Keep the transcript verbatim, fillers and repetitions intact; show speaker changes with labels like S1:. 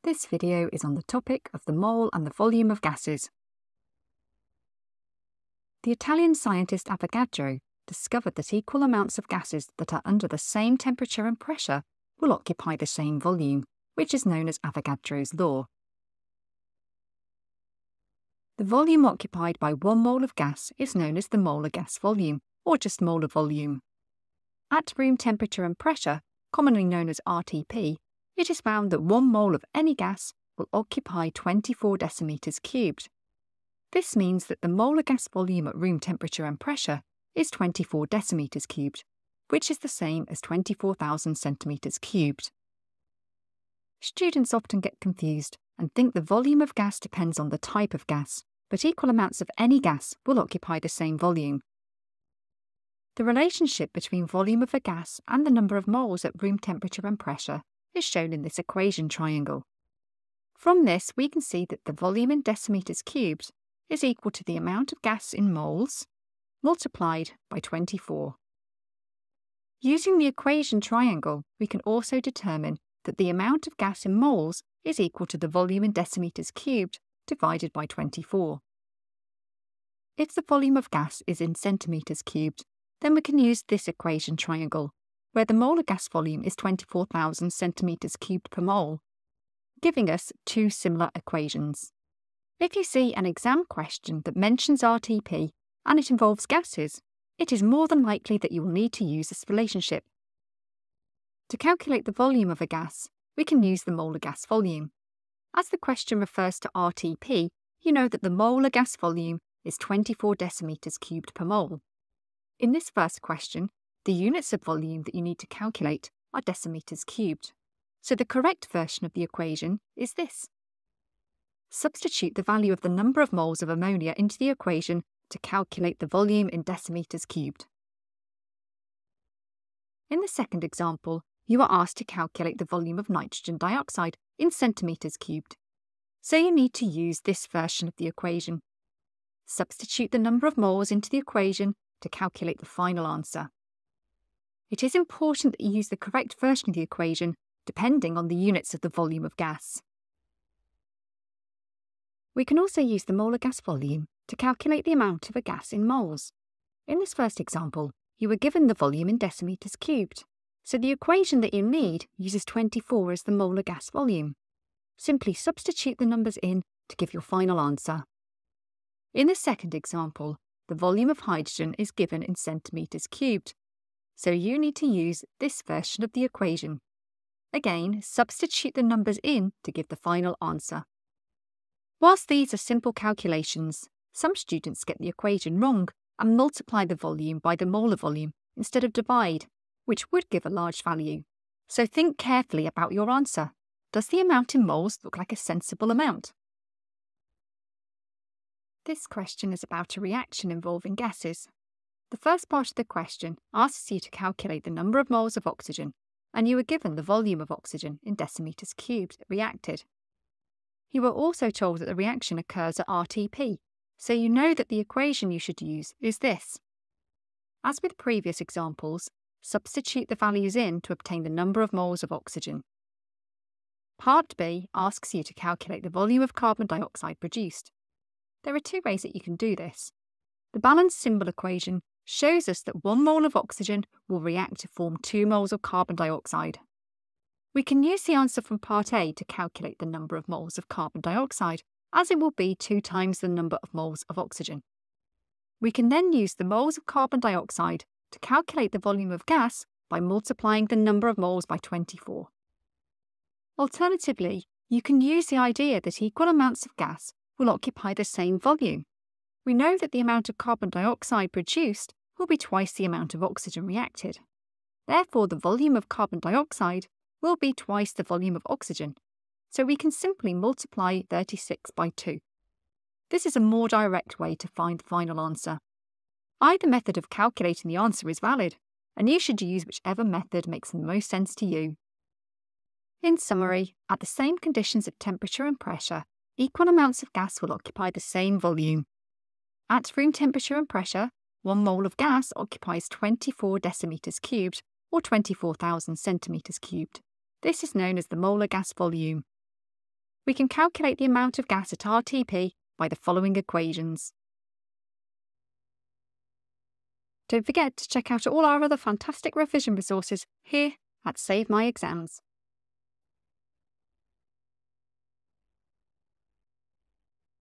S1: This video is on the topic of the mole and the volume of gases. The Italian scientist Avogadro discovered that equal amounts of gases that are under the same temperature and pressure will occupy the same volume, which is known as Avogadro's law. The volume occupied by one mole of gas is known as the molar gas volume, or just molar volume. At room temperature and pressure, commonly known as R T P, it is found that one mole of any gas will occupy twenty-four decimeters cubed. This means that the molar gas volume at room temperature and pressure is twenty-four decimeters cubed, which is the same as twenty-four thousand centimeters cubed. Students often get confused and think the volume of gas depends on the type of gas, but equal amounts of any gas will occupy the same volume. The relationship between volume of a gas and the number of moles at room temperature and pressure is shown in this equation triangle. From this, we can see that the volume in decimeters cubed is equal to the amount of gas in moles multiplied by twenty-four. Using the equation triangle, we can also determine that the amount of gas in moles is equal to the volume in decimeters cubed divided by twenty-four. If the volume of gas is in centimeters cubed, then we can use this equation triangle, where the molar gas volume is twenty-four thousand centimeters cubed per mole, giving us two similar equations. If you see an exam question that mentions R T P and it involves gases, it is more than likely that you will need to use this relationship. To calculate the volume of a gas, we can use the molar gas volume. As the question refers to R T P, you know that the molar gas volume is twenty-four decimeters cubed per mole. In this first question, the units of volume that you need to calculate are decimeters cubed. So the correct version of the equation is this. Substitute the value of the number of moles of ammonia into the equation to calculate the volume in decimeters cubed. In the second example, you are asked to calculate the volume of nitrogen dioxide in centimeters cubed. So you need to use this version of the equation. Substitute the number of moles into the equation to calculate the final answer. It is important that you use the correct version of the equation depending on the units of the volume of gas. We can also use the molar gas volume to calculate the amount of a gas in moles. In this first example, you were given the volume in decimeters cubed, so the equation that you need uses twenty-four as the molar gas volume. Simply substitute the numbers in to give your final answer. In the second example, the volume of hydrogen is given in centimeters cubed, so you need to use this version of the equation. Again, substitute the numbers in to give the final answer. Whilst these are simple calculations, some students get the equation wrong and multiply the volume by the molar volume instead of divide, which would give a large value. So think carefully about your answer. Does the amount in moles look like a sensible amount? This question is about a reaction involving gases. The first part of the question asks you to calculate the number of moles of oxygen, and you were given the volume of oxygen in decimeters cubed reacted. You were also told that the reaction occurs at R T P, so you know that the equation you should use is this. As with previous examples, substitute the values in to obtain the number of moles of oxygen. Part B asks you to calculate the volume of carbon dioxide produced. There are two ways that you can do this. The balanced symbol equation shows us that one mole of oxygen will react to form two moles of carbon dioxide. We can use the answer from Part A to calculate the number of moles of carbon dioxide, as it will be two times the number of moles of oxygen. We can then use the moles of carbon dioxide to calculate the volume of gas by multiplying the number of moles by twenty-four. Alternatively, you can use the idea that equal amounts of gas will occupy the same volume. We know that the amount of carbon dioxide produced will be twice the amount of oxygen reacted. Therefore, the volume of carbon dioxide will be twice the volume of oxygen, so we can simply multiply thirty-six by two. This is a more direct way to find the final answer. Either method of calculating the answer is valid, and you should use whichever method makes the most sense to you. In summary, at the same conditions of temperature and pressure, equal amounts of gas will occupy the same volume. At room temperature and pressure, one mole of gas occupies twenty-four decimeters cubed, or twenty-four thousand centimeters cubed. This is known as the molar gas volume. we can calculate the amount of gas at R T P by the following equations. Don't forget to check out all our other fantastic revision resources here at Save My Exams.